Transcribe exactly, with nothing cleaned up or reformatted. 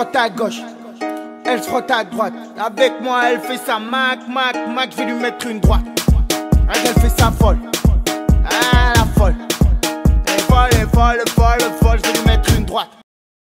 frotte à gauche, elle se frotte à droite. Avec moi elle fait sa mac, mac, mac, je vais lui mettre une droite. Elle fait sa folle, ah la folle. Elle est folle, elle est folle, folle, folle, je vais lui mettre une droite.